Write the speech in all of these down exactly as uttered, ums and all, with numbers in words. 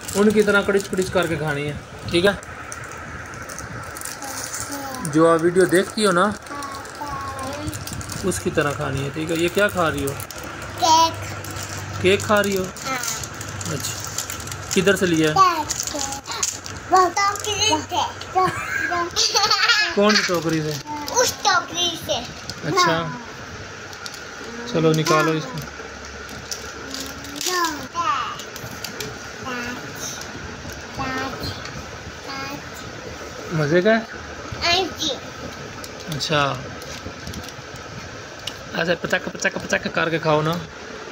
उनकी तरह कड़िच कड़िच करके खानी है, ठीक है। जो आप वीडियो देखती हो ना उसकी तरह खानी है, ठीक है। ये क्या खा रही हो? केक। केक खा रही हो? अच्छा, किधर से लिया है? कौन सी टोकरी से? उस टोकरी से। अच्छा, चलो निकालो इसको। मजे का है? अच्छा, ऐसे पचक पचक पचक करके खाओ ना।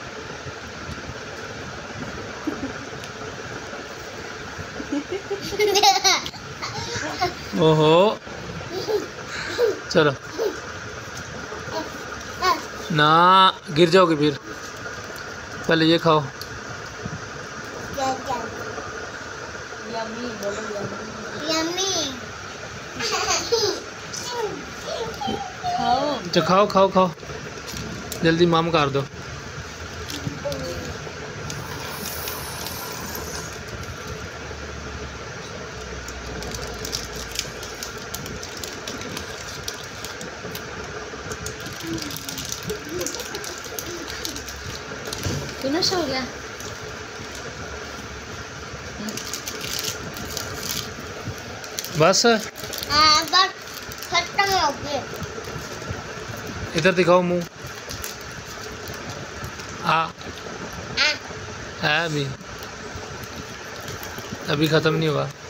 ओहो, चलो ना, गिर जाओगे फिर। पहले ये खाओ। तो खाओ खाओ खाओ, जल्दी माम कर दो। फिनिश हो गया। बस बस खत्म हो गया। इधर दिखाओ मुंह। आ है अभी अभी खत्म नहीं हुआ।